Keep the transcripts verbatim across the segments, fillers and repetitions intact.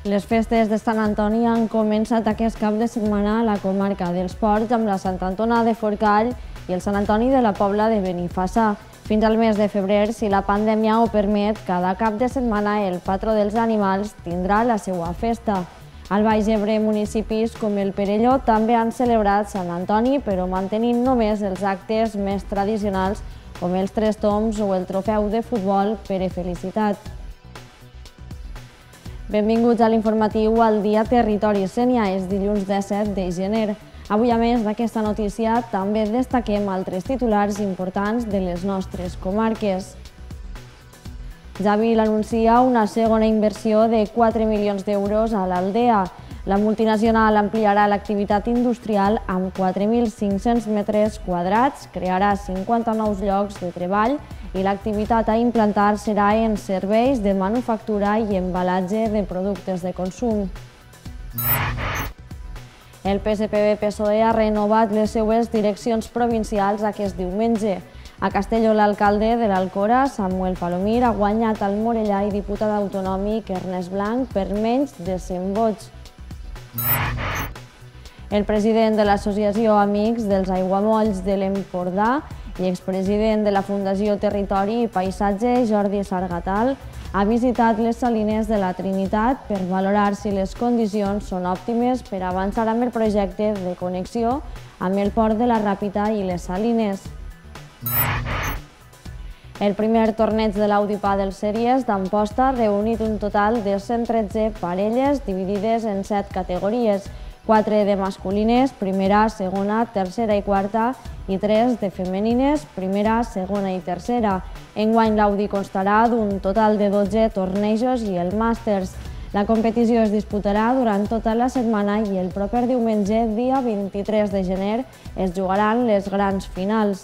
Les festes de Sant Antoni han començat aquest cap de setmana a la comarca dels Ports amb la Sant Antona de Forcall i el Sant Antoni de la Pobla de Benifassà. Fins al mes de febrer, si la pandèmia ho permet, cada cap de setmana el patró dels animals tindrà la seva festa. Al Baix Ebre, municipis com el Perelló també han celebrat Sant Antoni, però mantenint només els actes més tradicionals com els tres tombs o el trofeu de futbol Pere Felicitat. Benvinguts a l'informatiu al Dia Territori Sénia, és dilluns disset de gener. Avui, a més d'aquesta notícia, també destaquem altres titulars importants de les nostres comarques. Jabil anuncia una segona inversió de quatre milions d'euros a l'Aldea. La multinacional ampliarà l'activitat industrial amb quatre mil cinc-cents metres quadrats, crearà cinquanta nous llocs de treball i l'activitat a implantar serà en serveis de manufactura i embalatge de productes de consum. El P S P B P S O E ha renovat les seues direccions provincials aquest diumenge. A Castelló, l'alcalde de l'Alcora, Samuel Palomir, ha guanyat al Morellà i diputat autonòmic Ernest Blanc per menys de cent vots. El president de l'Associació Amics dels Aiguamolls de l'Empordà i expresident de la Fundació Territori i Paisatge, Jordi Sargatal, ha visitat les salines de la Trinitat per valorar si les condicions són òptimes per avançar amb el projecte de connexió amb el port de la Ràpita i les salines. El primer torneig de l'Audipàdel Sèries d'Amposta ha reunit un total de cent tretze parelles dividides en set categories, quatre de masculines, primera, segona, tercera i quarta, i tres de femenines, primera, segona i tercera. Enguany l'Audi constarà d'un total de dotze tornejos i el Màsters. La competició es disputarà durant tota la setmana i el proper diumenge, dia vint-i-tres de gener, es jugaran les grans finals.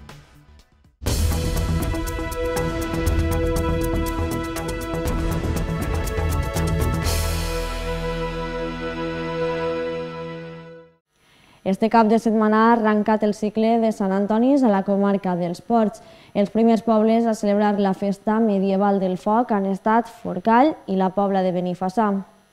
Este cap de setmana ha arrencat el cicle de Sant Antonis a la comarca dels Ports. Els primers pobles a celebrar la festa medieval del foc han estat Forcall i la Pobla de Benifassà.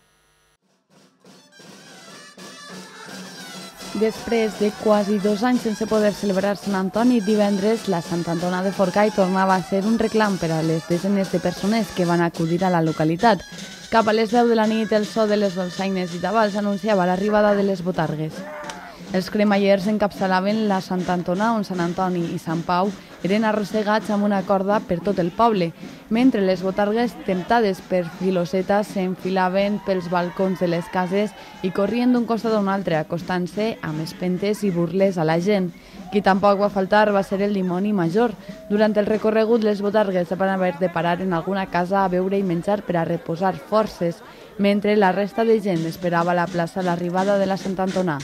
Després de quasi dos anys sense poder celebrar Sant Antoni, divendres la Sant Antona de Forcall tornava a ser un reclam per a les desenes de persones que van acudir a la localitat. Cap a les deu de la nit, el so de les dolçaines i tabals anunciava l'arribada de les botargues. Els cremallers encapçalaven la Sant Antona, on Sant Antoni i Sant Pau eren arrossegats amb una corda per tot el poble, mentre les botargues, temptades per filosetes, s'enfilaven pels balcons de les cases i corrien d'un costat a un altre, acostant-se amb espentes i burles a la gent. Qui tampoc va faltar va ser el dimoni major. Durant el recorregut, les botargues van haver de parar en alguna casa a beure i menjar per a reposar forces, mentre la resta de gent esperava a la plaça l'arribada de la Sant Antona.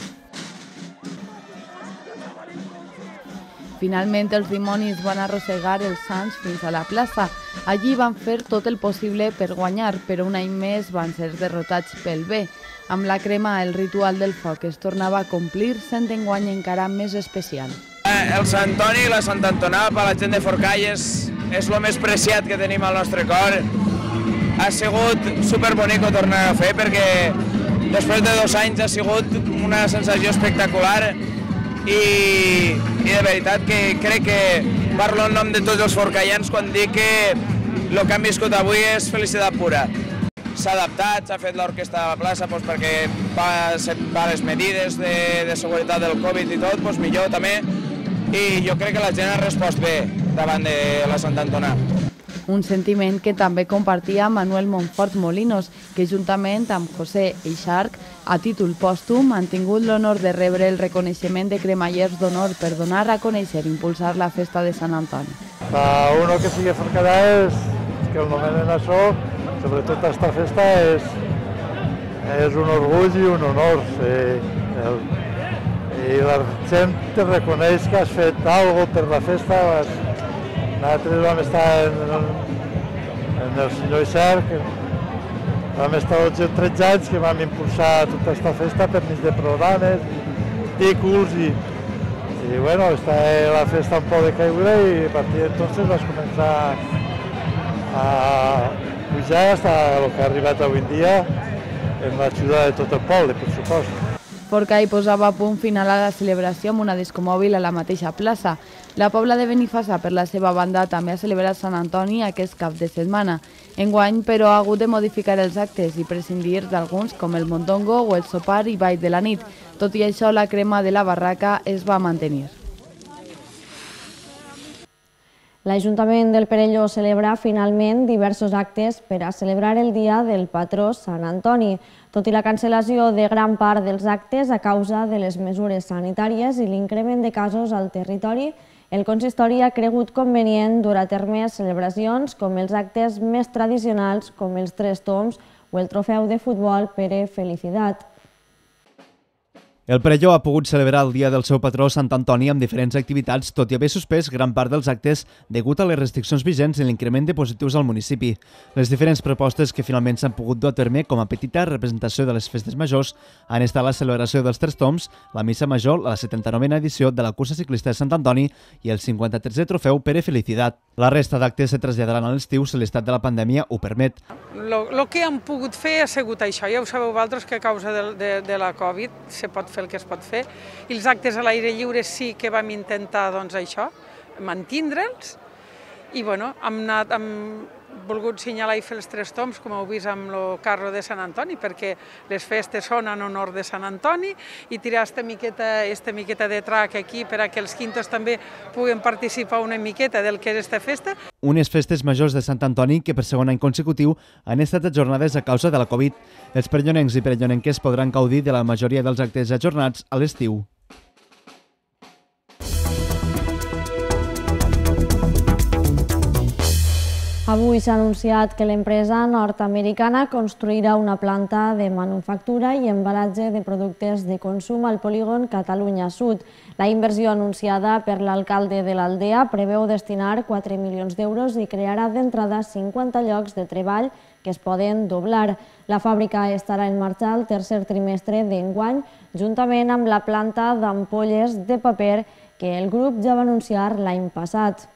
Finalment, els dimonis van arrossegar els sants fins a la plaça. Allí van fer tot el possible per guanyar, però un any més van ser derrotats pel bé. Amb la crema, el ritual del foc es tornava a complir, sent enguany encara més especial. El Sant Antoni i la Sant Antona per la gent de Forcall és el més preciat que tenim al nostre cor. Ha sigut superbonic tornar a fer perquè després de dos anys ha sigut una sensació espectacular. I, i de veritat que crec que parlo en nom de tots els forcallans quan dic que el que han viscut avui és felicitat pura. S'ha adaptat, s'ha fet l'orquestra a la plaça doncs, perquè va les medides de, de seguretat del Covid i tot, doncs millor també, i jo crec que la gent ha respost bé davant de la Sant Antona. Un sentiment que també compartia Manuel Montfort Molinos, que juntament amb José Eixarch, a títol pòstum, han tingut l'honor de rebre el reconeixement de cremallers d'honor per donar a conèixer i impulsar la festa de Sant Antoni. Para uno que sigue Forcallà és que el nomenen això, sobretot aquesta festa, és, és un orgull i un honor. Sí, el, I la gent te reconeix que has fet alguna cosa per la festa. Nosaltres vam estar en, en el senyor Eixarch, vam estar dotze o tretze anys que vam impulsar tota aquesta festa per mig de programes, artículos i, i bueno, està la festa un poc de caiguda i a partir d'entonces vas començar a pujar fins al que ha arribat avui en dia en l'ajuda de tot el poble, per supost. Forcall posava punt final a la celebració amb una discomòbil a la mateixa plaça. La Pobla de Benifassà, per la seva banda, també ha celebrat Sant Antoni aquest cap de setmana. Enguany, però, ha hagut de modificar els actes i prescindir d'alguns com el mondongo o el sopar i ball de la nit. Tot i això, la crema de la barraca es va mantenir. L'Ajuntament del Perelló celebra finalment diversos actes per a celebrar el dia del patró Sant Antoni. Tot i la cancel·lació de gran part dels actes a causa de les mesures sanitàries i l'increment de casos al territori, el consistori ha cregut convenient dur a terme celebracions com els actes més tradicionals com els Tres Tombs o el trofeu de futbol Pere Felicidad. El Perelló ha pogut celebrar el dia del seu patró Sant Antoni amb diferents activitats, tot i haver suspès gran part dels actes degut a les restriccions vigents i l'increment de positius al municipi. Les diferents propostes que finalment s'han pogut dur a terme com a petita representació de les festes majors han estat la celebració dels Tres Tombs, la missa major, la setanta-novena edició de la cursa ciclista de Sant Antoni i el cinquanta-tercer trofeu Pere Felicidad. La resta d'actes se traslladaran a l'estiu si l'estat de la pandèmia ho permet. El que hem pogut fer ha sigut això. Ja ho sabeu vosaltres que a causa de, de, de la Covid se pot fer el que es pot fer. I els actes a l'aire lliure sí que vam intentar doncs, això, mantindre'ls. I bueno, hem, anat, hem volgut senyalar i fer els Tres Tombs, com heu vist amb el carro de Sant Antoni, perquè les festes són en honor de Sant Antoni, i tirar esta miqueta, esta miqueta de trac aquí per a que els quintos també puguen participar una miqueta del que és esta festa. Unes festes majors de Sant Antoni que per segon any consecutiu han estat ajornades a causa de la Covid. Els perellonencs i perellonenques podran gaudir de la majoria dels actes ajornats a l'estiu. Avui s'ha anunciat que l'empresa nord-americana construirà una planta de manufactura i embalatge de productes de consum al polígon Catalunya Sud. La inversió anunciada per l'alcalde de l'Aldea preveu destinar quatre milions d'euros i crearà d'entrada cinquanta llocs de treball que es poden doblar. La fàbrica estarà en marxa al tercer trimestre d'enguany, juntament amb la planta d'ampolles de paper que el grup ja va anunciar l'any passat.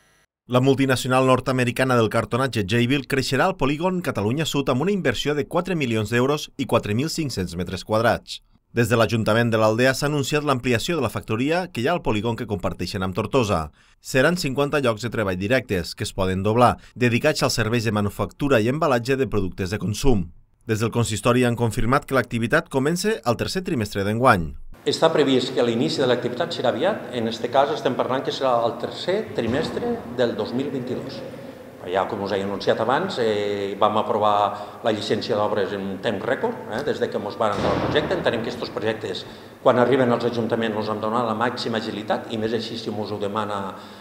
La multinacional nord-americana del cartonatge Jabil creixerà al polígon Catalunya Sud amb una inversió de quatre milions d'euros i quatre mil cinc-cents metres quadrats. Des de l'Ajuntament de l'Aldea s'ha anunciat l'ampliació de la factoria que hi ha al polígon que comparteixen amb Tortosa. Seran cinquanta llocs de treball directes, que es poden doblar, dedicats als serveis de manufactura i embalatge de productes de consum. Des del consistori han confirmat que l'activitat comença al tercer trimestre d'enguany. Està previst que l'inici de l'activitat serà aviat, en aquest cas estem parlant que serà el tercer trimestre del dos mil vint-i-dos. Ja, com us he anunciat abans, eh, vam aprovar la llicència d'obres en temps rècord, eh, des de que ens van dar el projecte. Entenem que aquests projectes, quan arriben als ajuntaments, ens han donat la màxima agilitat, i més així si ens ho demana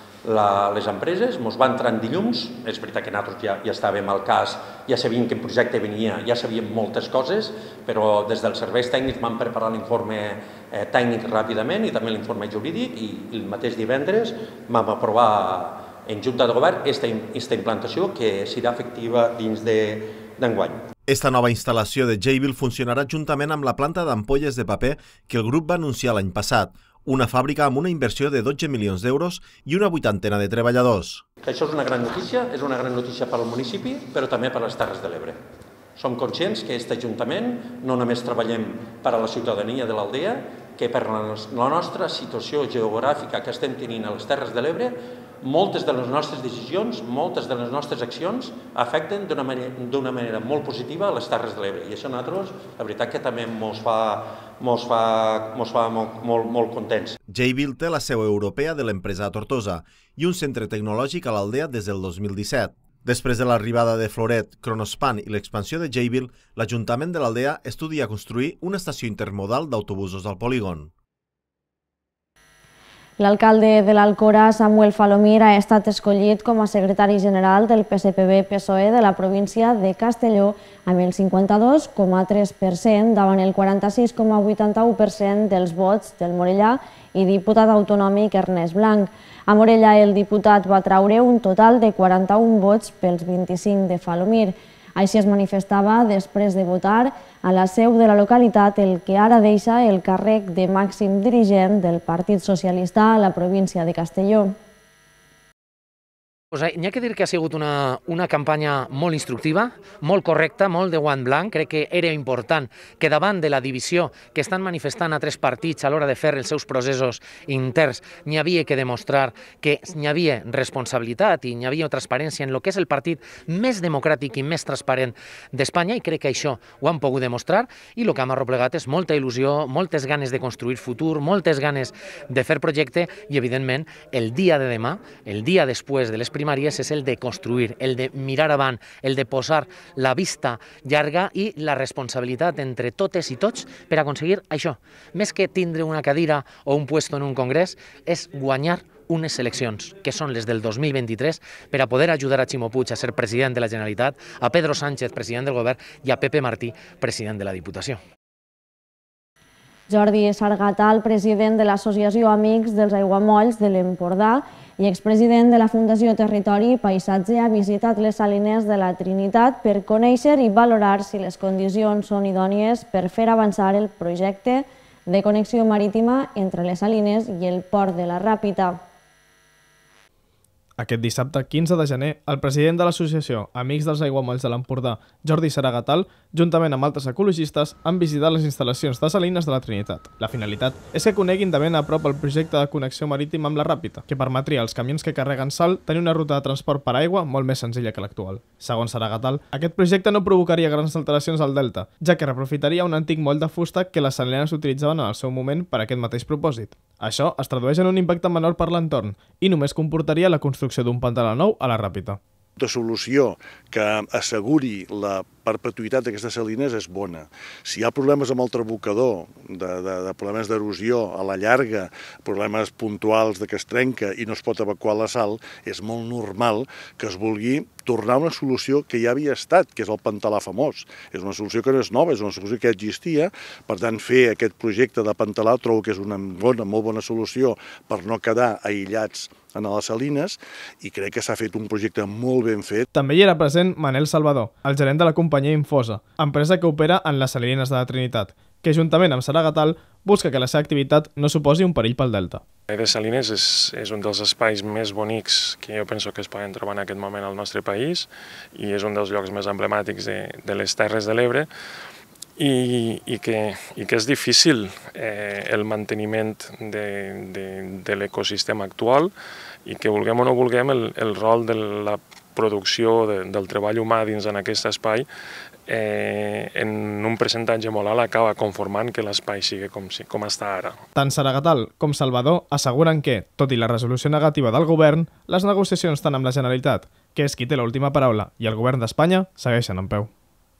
La, les empreses. Ens va entrar en dilluns, és veritat que nosaltres ja, ja estàvem al cas, ja sabíem quin projecte venia, ja sabíem moltes coses, però des dels serveis tècnics vam preparar l'informe eh, tècnic ràpidament i també l'informe jurídic, i el mateix divendres vam aprovar en Junta de Govern aquesta implantació que serà efectiva dins d'enguany. Esta nova instal·lació de Jabil funcionarà juntament amb la planta d'ampolles de paper que el grup va anunciar l'any passat, una fàbrica amb una inversió de dotze milions d'euros i una vuitantena de treballadors. Això és una gran notícia, és una gran notícia per al municipi, però també per a les Terres de l'Ebre. Som conscients que aquest Ajuntament no només treballem per a la ciutadania de l'Aldea, que per la nostra situació geogràfica que estem tenint a les Terres de l'Ebre, moltes de les nostres decisions, moltes de les nostres accions afecten d'una manera, manera molt positiva a les Terres de l'Ebre. I això a nosaltres, la veritat que també ens fa, mos fa, mos fa molt, molt, molt contents. Jabil té la seu europea de l'empresa a Tortosa i un centre tecnològic a l'Aldea des del dos mil disset. Després de l'arribada de Floret, Kronospan i l'expansió de Jabil, l'Ajuntament de l'Aldea estudia construir una estació intermodal d'autobusos al polígon. L'alcalde de l'Alcora, Samuel Falomir, ha estat escollit com a secretari general del P S P B P S O E de la província de Castelló amb el cinquanta-dos coma tres per cent davant el quaranta-sis coma vuitanta-u per cent dels vots del morellà i diputat autonòmic Ernest Blanc. A Morella el diputat va traure un total de quaranta-un vots pels vint-i-cinc de Falomir. Així es manifestava després de votar a la seu de la localitat el que ara deixa el càrrec de màxim dirigent del Partit Socialista a la província de Castelló. N'hi ha que dir que ha sigut una, una campanya molt instructiva, molt correcta, molt de guant blanc. Crec que era important que davant de la divisió que estan manifestant a tres partits a l'hora de fer els seus processos interns, n'hi havia que demostrar que n'hi havia responsabilitat i n'hi havia transparència en el que és el partit més democràtic i més transparent d'Espanya, i crec que això ho han pogut demostrar, i el que hem arreplegat és molta il·lusió, moltes ganes de construir futur, moltes ganes de fer projecte, i evidentment el dia de demà, el dia després de les primàries, és el de construir, el de mirar avant, el de posar la vista llarga i la responsabilitat entre totes i tots per aconseguir això. Més que tindre una cadira o un puesto en un congrés, és guanyar unes eleccions, que són les del dos mil vint-i-tres, per a poder ajudar a Ximo Puig a ser president de la Generalitat, a Pedro Sánchez, president del govern, i a Pepe Martí, president de la Diputació. Jordi Sargatal, president de l'Associació Amics dels Aiguamolls de l'Empordà i expresident de la Fundació Territori i Paisatge, ha visitat les salines de la Trinitat per conèixer i valorar si les condicions són idònies per fer avançar el projecte de connexió marítima entre les salines i el port de la Ràpita. Aquest dissabte, quinze de gener, el president de l'associació Amics dels Aiguamolls de l'Empordà, Jordi Sargatal, juntament amb altres ecologistes, han visitat les instal·lacions de salines de la Trinitat. La finalitat és que coneguin de ben a prop el projecte de connexió marítima amb la Ràpita, que permetria als camions que carreguen sal tenir una ruta de transport per aigua molt més senzilla que l'actual. Segons Sargatal, aquest projecte no provocaria grans alteracions al delta, ja que reprofitaria un antic moll de fusta que les salines utilitzaven en el seu moment per a aquest mateix propòsit. Això es tradueix en un impacte menor per l'entorn i només comportaria la construcció d'un pantà nou a la Ràpita. La solució que asseguri la perpetuïtat d'aquestes salines és bona. Si hi ha problemes amb el trabocador, de, de, de problemes d'erosió a la llarga, problemes puntuals de que es trenca i no es pot evacuar la sal, és molt normal que es vulgui tornar a una solució que ja havia estat, que és el pantalà famós. És una solució que no és nova, és una solució que existia, per tant fer aquest projecte de pantalà trobo que és una bona, molt bona solució per no quedar aïllats en les salines, i crec que s'ha fet un projecte molt ben fet. També hi era present Manel Salvador, el gerent de la companyia Infosa, empresa que opera en les salines de la Trinitat, que juntament amb Sargatal busca que la seva activitat no suposi un perill pel delta. Les salines és, és un dels espais més bonics que jo penso que es poden trobar en aquest moment al nostre país, i és un dels llocs més emblemàtics de, de les Terres de l'Ebre, i, i, que, i que és difícil eh, el manteniment de, de, de l'ecosistema actual, i que vulguem o no vulguem el, el rol de la producció de, del treball humà dins en aquest espai eh, en un percentatge molt alt acaba conformant que l'espai sigui com, com està ara. Tant Sargatal com Salvador asseguren que, tot i la resolució negativa del govern, les negociacions tant amb la Generalitat, que és qui té l'última paraula, i el govern d'Espanya, segueixen en peu.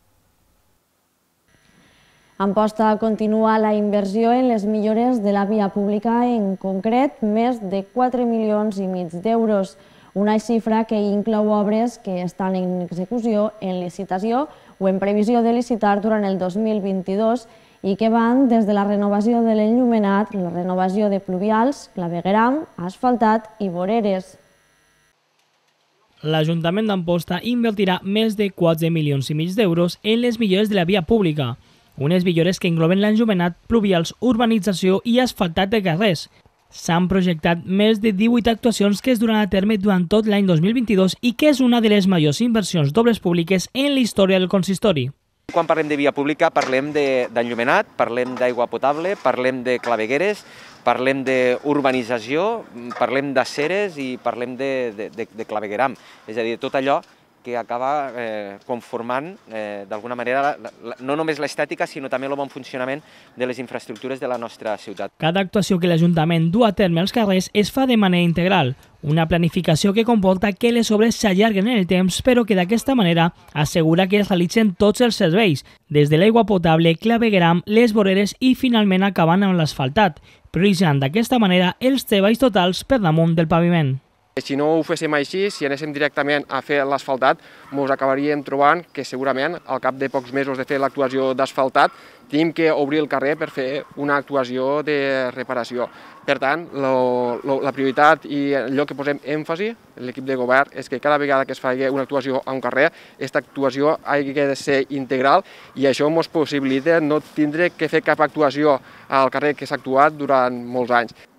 Amposta continua la inversió en les millores de la via pública, en concret més de quatre milions i mig d'euros, una xifra que inclou obres que estan en execució, en licitació o en previsió de licitar durant el dos mil vint-i-dos i que van des de la renovació de l'enllumenat, la renovació de pluvials, clavegueram, asfaltat i voreres. L'Ajuntament d'Amposta invertirà més de quatre milions i mig d'euros en les millores de la via pública, unes millores que engloben l'enllumenat, pluvials, urbanització i asfaltat de carrers. S'han projectat més de divuit actuacions que es duran a terme durant tot l'any dos mil vint-i-dos i que és una de les majors inversions d'obres públiques en la història del consistori. Quan parlem de via pública parlem d'enllumenat, parlem d'aigua potable, parlem de clavegueres, parlem d'urbanització, parlem d'aceres i parlem de, de, de, de clavegueram. És a dir, tot allò que acaba eh, conformant eh, d'alguna manera la, la, no només l'estètica, sinó també el bon funcionament de les infraestructures de la nostra ciutat. Cada actuació que l'Ajuntament du a terme als carrers es fa de manera integral, una planificació que comporta que les obres s'allarguen en el temps, però que d'aquesta manera assegura que es realitzen tots els serveis, des de l'aigua potable, clavegueram, les voreres i finalment acabant amb l'asfaltat, prioritzant d'aquesta manera els treballs totals per damunt del paviment. Si no ho féssim així, si anéssim directament a fer l'asfaltat, ens acabaríem trobant que segurament al cap de pocs mesos de fer l'actuació d'asfaltat tenim que obrir el carrer per fer una actuació de reparació. Per tant, lo, lo, la prioritat i allò que posem èmfasi, l'equip de govern, és que cada vegada que es faci una actuació a un carrer, aquesta actuació ha de ser integral i això ens possibilita no tindre que fer cap actuació al carrer que s'ha actuat durant molts anys.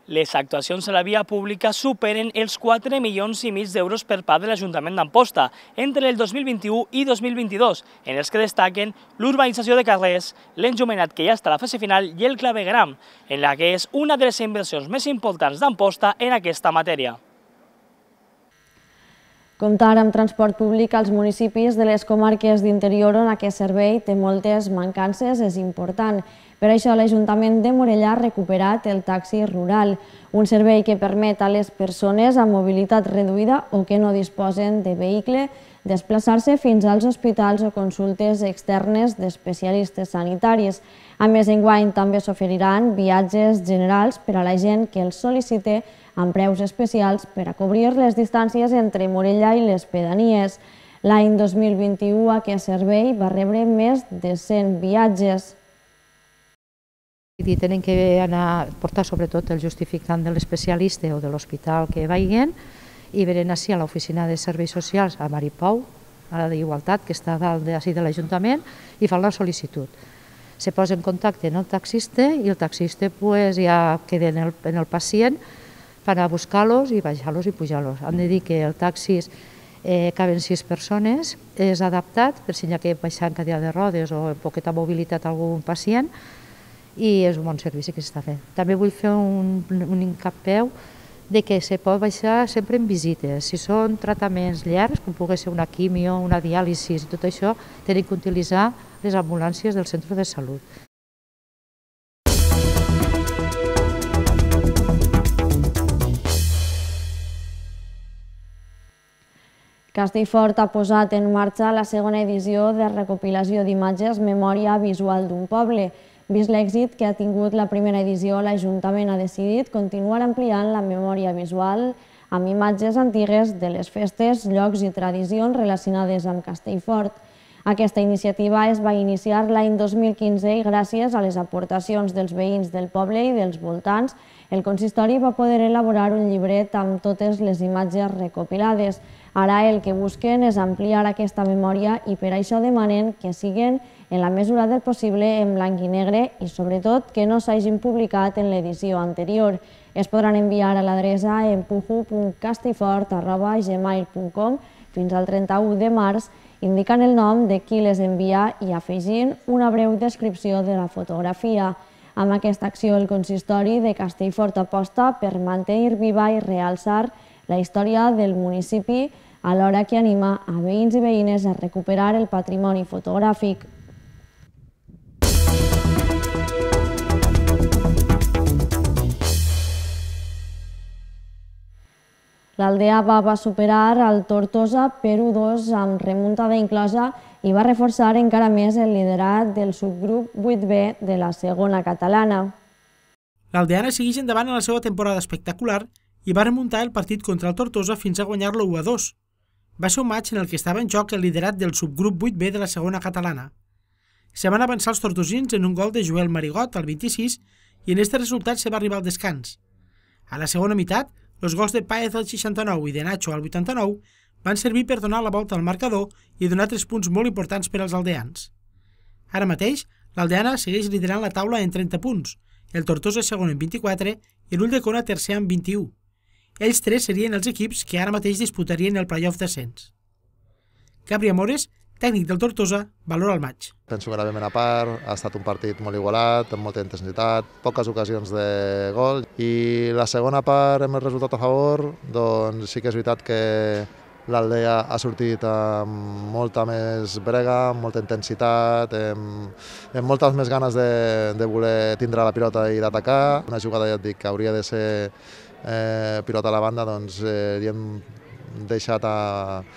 Les actuacions a la via pública superen els quatre milions i mig d'euros per part de l'Ajuntament d'Amposta entre el dos mil vint-i-u i dos mil vint-i-dos, en els que destaquen l'urbanització de carrers, l'enllumenat que ja està a la fase final i el clavegueram, en la que és una de les inversions més importants d'Amposta en aquesta matèria. Comptar amb transport públic als municipis de les comarques d'interior on aquest servei té moltes mancances és important. Per això l'Ajuntament de Morellà ha recuperat el taxi rural, un servei que permet a les persones amb mobilitat reduïda o que no disposen de vehicle desplaçar-se fins als hospitals o consultes externes d'especialistes sanitaris. A més, enguany també s'oferiran viatges generals per a la gent que els sol·licite amb preus especials per a cobrir les distàncies entre Morellà i les pedanies. L'any dos mil vint-i-u aquest servei va rebre més de cent viatges. I tenen que anar, portar sobretot el justificant de l'especialista o de l'hospital que vagin i venen així a l'oficina de serveis socials a Maripou, a la d'Igualtat, que està dalt de l'Ajuntament, i fan la sol·licitud. Se posa en contacte amb el taxista i el taxista ja queda en el pacient per anar a buscar-los i baixar-los i pujar-los. Han de dir que el taxi caben sis persones, és adaptat per si hi ha que baixar en cadira de rodes o amb poqueta mobilitat algun pacient, i és un bon servici que s'està fent. També vull fer un incapeu de que se pot baixar sempre en visites. Si són tractaments llargs, com pugui ser una quimio, una diàlisi i tot això, tenen que utilitzar les ambulàncies del centre de salut. Castellfort ha posat en marxa la segona edició de recopilació d'imatges Memòria visual d'un poble. Vist l'èxit que ha tingut la primera edició, l'Ajuntament ha decidit continuar ampliant la memòria visual amb imatges antigues de les festes, llocs i tradicions relacionades amb Castellfort. Aquesta iniciativa es va iniciar l'any dos mil quinze i gràcies a les aportacions dels veïns del poble i dels voltants, el consistori va poder elaborar un llibret amb totes les imatges recopilades. Ara el que busquen és ampliar aquesta memòria i per això demanen que siguen en la mesura del possible en blanc i negre i sobretot que no s'hagin publicat en l'edició anterior. Es podran enviar a l'adreça empujo punt castellfort arroba gmail punt com fins al trenta-u de març, indicant el nom de qui les envia i afegint una breu descripció de la fotografia. Amb aquesta acció el consistori de Castellfort aposta per mantenir viva i realçar la història del municipi alhora que anima a veïns i veïnes a recuperar el patrimoni fotogràfic. L'Aldea va superar el Tortosa per u dos amb remuntada inclosa i va reforçar encara més el liderat del subgrup vuit B de la segona catalana. L'Aldeana segueix endavant en la seva temporada espectacular i va remuntar el partit contra el Tortosa fins a guanyar-lo u a dos. Va ser un match en el que estava en joc el liderat del subgrup vuit B de la segona catalana. Se van avançar els tortosins en un gol de Joel Marigot al vint-i-sis i en aquest resultat se va arribar al descans. A la segona meitat, els gols de Páez al seixanta-nou i de Nacho al vuitanta-nou van servir per donar la volta al marcador i donar tres punts molt importants per als aldeans. Ara mateix, l'Aldeana segueix liderant la taula en trenta punts, el Tortosa segon en vint-i-quatre i l'Ulldecona tercer en vint-i-u. Ells tres serien els equips que ara mateix disputarien el playoff d'ascens. Gabri Amores, tècnic del Tortosa, valora el match. Penso que la primera part ha estat un partit molt igualat, amb molta intensitat, poques ocasions de gol, i la segona part, amb el resultat a favor, doncs sí que és veritat que l'Aldea ha sortit amb molta més brega, amb molta intensitat, amb, amb moltes més ganes de, de voler tindre la pilota i d'atacar. Una jugada, ja et dic, que hauria de ser eh, pilota a la banda, doncs eh, li hem deixat a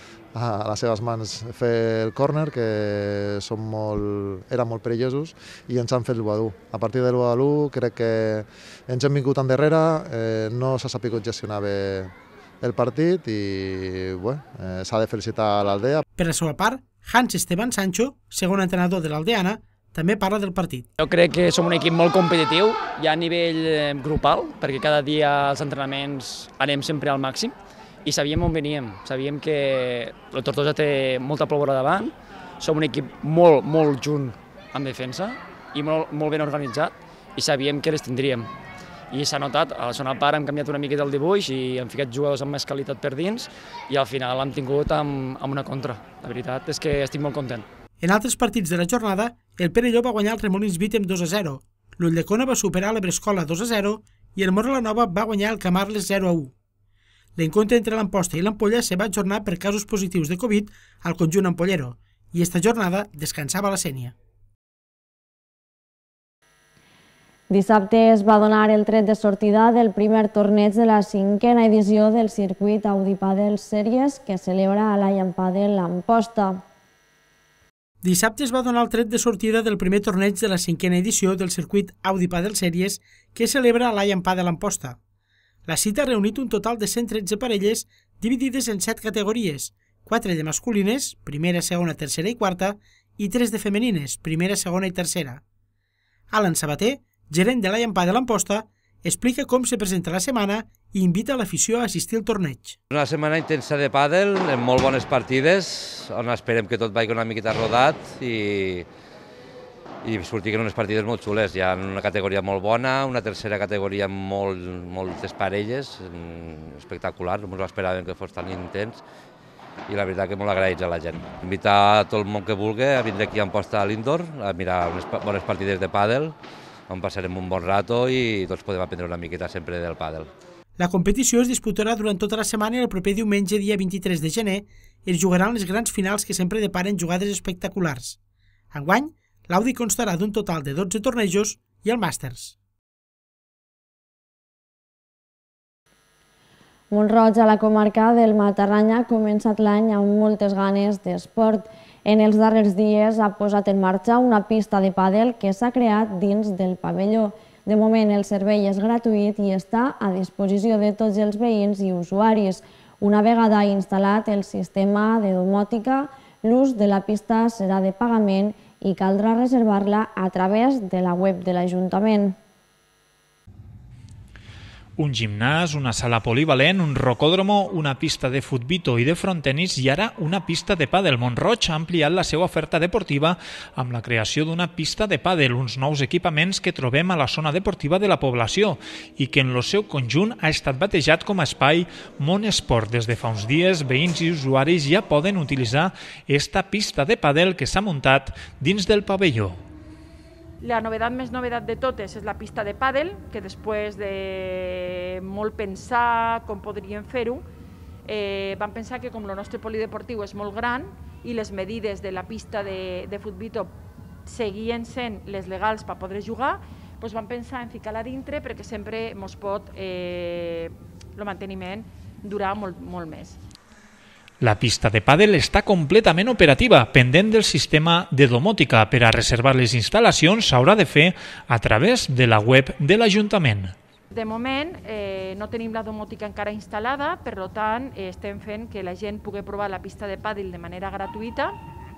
a les seves mans fer el córner, que són molt, eren molt perillosos, i ens han fet l'u a u. A partir de l'u a u crec que ens hem vingut endarrere, eh, no s'ha sabut gestionar bé el partit i bueno, eh, s'ha de felicitar l'Aldea. Per la seva part, Hans Esteban Sancho, segon entrenador de l'Aldeana, també parla del partit. Jo crec que som un equip molt competitiu, ja a nivell grupal, perquè cada dia als entrenaments anem sempre al màxim, i sabíem on veníem, sabíem que el Tortosa té molta pólvora davant, som un equip molt, molt junt en defensa i molt, molt ben organitzat i sabíem que les tindríem. i s'ha notat, a la segona part hem canviat una miqueta el dibuix i hem ficat jugadors amb més qualitat per dins i al final l'hem tingut amb, amb una contra. La veritat és que estic molt content. En altres partits de la jornada, el Perelló va guanyar el Remolins Vítem dos a zero, l'Ulldecona va superar l'Ebrescola dos a zero i el Móra la Nova va guanyar el Camarles zero a u. L'encontre entre l'Amposta i l'Ampolla se va ajornar per casos positius de Covid al conjunt ampollero i esta jornada descansava la Sénia. Dissabte es va donar el tret de sortida del primer torneig de la cinquena edició del circuit Audi Padel Series que celebra a l'Allianz Padel Amposta. Dissabte es va donar el tret de sortida del primer torneig de la cinquena edició del circuit Audi Padel Series que celebra a l'Allianz Padel Amposta. La cita ha reunit un total de cent tretze parelles dividides en set categories, quatre de masculines, primera, segona, tercera i quarta, i tres de femenines, primera, segona i tercera. Alan Sabater, gerent de l'Allianz Padel Amposta, explica com se presenta la setmana i invita l'afició a assistir al torneig. Una setmana intensa de pàdel, amb molt bones partides, on esperem que tot vagi una miqueta rodat i, i sortir unes partides molt xules. Hi ha una categoria molt bona, una tercera categoria amb molt, moltes parelles, espectacular, no ens esperàvem que fos tan intens i la veritat que molt agraïts a la gent. Invitar a tot el món que vulgui a vindre aquí a Amposta a l'Indoor, a mirar unes bones partides de pàdel, on passarem un bon rato i tots podem aprendre una miqueta sempre del pàdel. La competició es disputarà durant tota la setmana i el proper diumenge, dia vint-i-tres de gener, es jugaran les grans finals que sempre deparen jugades espectaculars. Enguany, l'Audi constarà d'un total de dotze tornejos i el Màsters. Mont-roig, a la comarca del Matarranya, ha començat l'any amb moltes ganes d'esport. En els darrers dies ha posat en marxa una pista de pàdel que s'ha creat dins del pavelló. De moment el servei és gratuït i està a disposició de tots els veïns i usuaris. Una vegada instal·lat el sistema de domòtica, l'ús de la pista serà de pagament i caldrà reservar-la a través de la web de l'Ajuntament. Un gimnàs, una sala polivalent, un rocòdromo, una pista de futbito i de frontenis i ara una pista de pàdel. Mont-roig ha ampliat la seva oferta deportiva amb la creació d'una pista de pàdel, uns nous equipaments que trobem a la zona deportiva de la població i que en el seu conjunt ha estat batejat com a espai Mont Esport. Des de fa uns dies, veïns i usuaris ja poden utilitzar esta pista de pàdel que s'ha muntat dins del pavelló. La novetat més novetat de totes és la pista de pàdel, que després de molt pensar com podríem fer-ho, eh, vam pensar que com el nostre polideportiu és molt gran i les medides de la pista de, de futbito seguien sent les legals per poder jugar, doncs vam pensar en ficar-la dintre perquè sempre ens pot eh, el manteniment durar molt, molt més. La pista de pàdel està completament operativa, pendent del sistema de domòtica. Per a reservar les instal·lacions s'haurà de fer a través de la web de l'Ajuntament. De moment eh, no tenim la domòtica encara instal·lada, per tant eh, estem fent que la gent pugui provar la pista de pàdel de manera gratuïta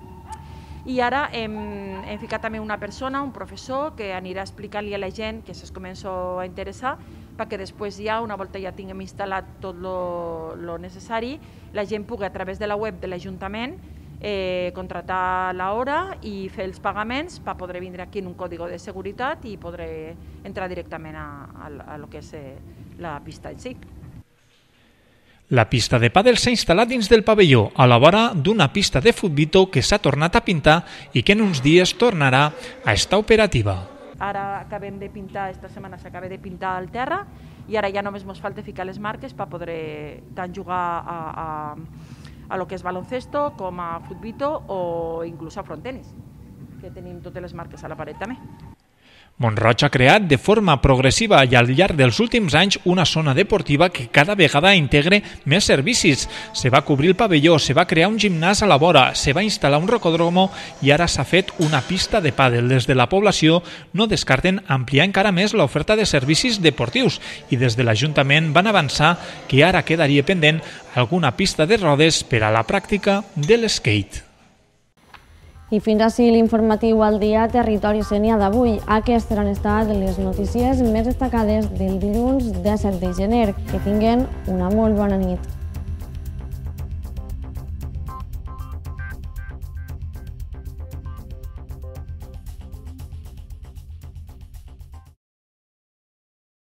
i ara hem, hem ficat també una persona, un professor, que anirà explicant-li a la gent que se'ls comença a interessar perquè després ja, una volta ja tinguem instal·lat tot lo necessari, la gent pugui a través de la web de l'Ajuntament eh, contratar l'hora i fer els pagaments per poder vindre aquí en un còdigo de seguretat i poder entrar directament a, a, a lo que és eh, la pista en si. La pista de pàdel s'ha instal·lat dins del pavelló, a la vora d'una pista de futbito que s'ha tornat a pintar i que en uns dies tornarà a estar operativa. Ara acabem de pintar, esta setmana s'acaba de pintar el terra i ara ja només ens falta ficar les marques per poder tant jugar a, a, a lo que és baloncesto com a futbito o inclús a frontenis, que tenim totes les marques a la paret també. Mont-roig ha creat de forma progressiva i al llarg dels últims anys una zona deportiva que cada vegada integre més servicis. Se va cobrir el pavelló, se va crear un gimnàs a la vora, se va instal·lar un rocòdromo i ara s'ha fet una pista de pàdel. Des de la població no descarten ampliar encara més l'oferta de servicis deportius i des de l'Ajuntament van avançar que ara quedaria pendent alguna pista de rodes per a la pràctica de l'skate. I fins així l'informatiu al dia Territori Sénia d'avui. Aquestes han estat les notícies més destacades del dilluns disset de gener. Que tinguen una molt bona nit.